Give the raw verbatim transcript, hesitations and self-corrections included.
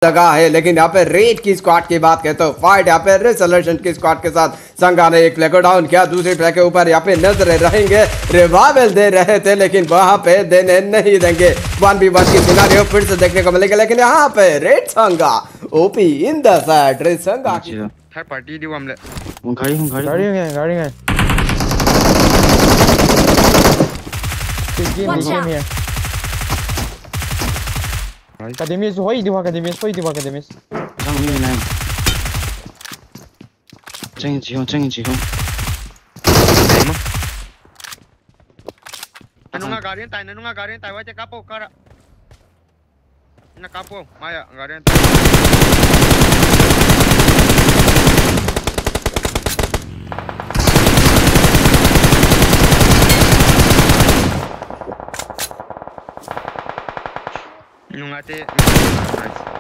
जगह है, लेकिन यहाँ पे रेड की स्क्वाड की बात करें तो फाइट यहाँ पे रिसोल्यूशन की स्क्वाड के साथ संगा ने एक प्ले को डाउन किया। दूसरी प्ले के ऊपर यहाँ पे नजर रहेंगे, रिवाइवल दे रहे थे लेकिन वहां पे देने नहीं देंगे। वन बी वन की सिनारियो फिर से देखने को मिलेगा, लेकिन यहाँ पे रेड संगा OP in the side. Red संगा की थर्ड पार्टी दी हमले गाड़ी गाड़ी गाड़ी है गाड़ी है गेम गेम है Academy होई दिवा Academy होई दिवा Academy 上面来正起哄正起哄 Nunga garin tay nunga garin tay wa che kapo kara na kapo maya garin nunga te